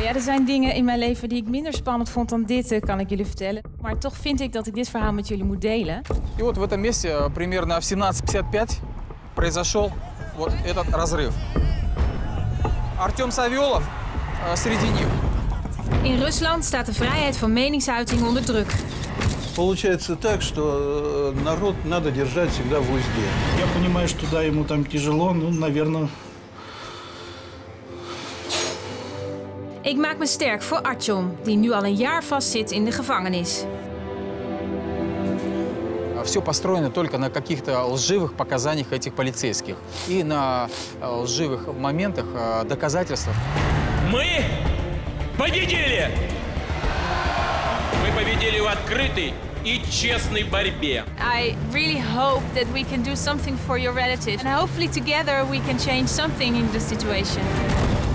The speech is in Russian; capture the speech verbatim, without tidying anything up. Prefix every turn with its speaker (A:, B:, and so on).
A: Ja, er zijn dingen in mijn leven die ik minder spannend vond dan dit, kan ik jullie vertellen. Maar toch vind ik dat ik dit verhaal met jullie moet delen.
B: И вот в этом месте примерно в семнадцать пятьдесят пять произошел вот этот разрыв. Артем Савелов среди них.
A: In Rusland staat de vrijheid van meningsuiting onder druk.
C: Получается так, что народ надо держать всегда в узде.
D: Я понимаю, что да, ему там тяжело, ну, наверное.
A: Ik maak me sterk voor Artyom, die nu al een jaar vastzit in de gevangenis.
B: Все построено только на каких-то лживых показаниях этих полицейских и на лживых моментах, доказательствах.
E: Мы победили! Мы победили в открытой и честной борьбе.
A: I really hope that we can do something for your relatives. And hopefully together we can change something in the situation.